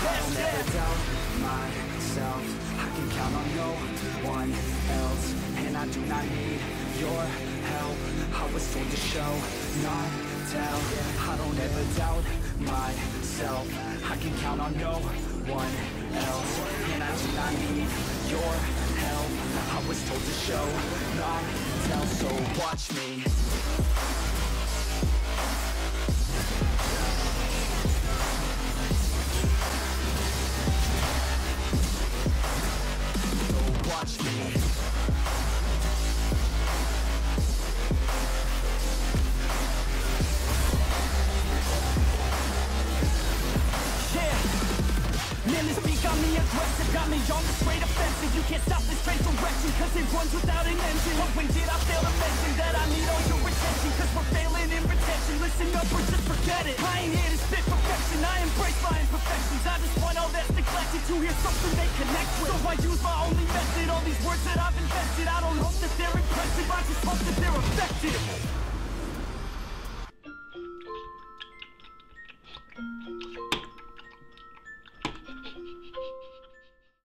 I'll never doubt myself. I can count on no one else, and I do not need your help. I was told to show, not tell. I don't ever doubt myself. I can count on no one else, and I do not need your help. I was told to show, not tell. So watch me. Watch me. Man, this beat got me aggressive, got me on the straight offensive. You can't stop this train direction, cause it runs without an engine. But when did I fail to mention that I need all your attention? Cause we're failing in retention, listen up or just forget it. I ain't here to spit perfection, I embrace my imperfections. I just want all that's neglected to hear something they connect with. So I use my only method, all these words that I've invested. I don't hope that they're impressive, I just hope that they're effective.